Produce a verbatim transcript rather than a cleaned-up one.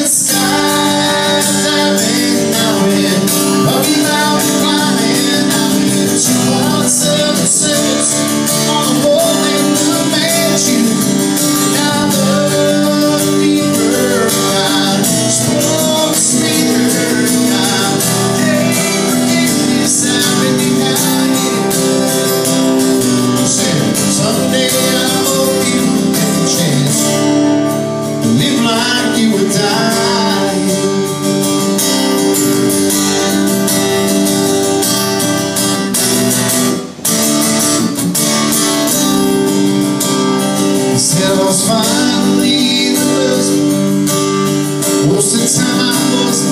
skydiving now and up now and climbing now and two one seven six on the wall in the mansion. Now the fever got smoke smear got in this happening night. Someday I hope you get a chance to live like you would die. He said I was finally the husband. Most of the time I was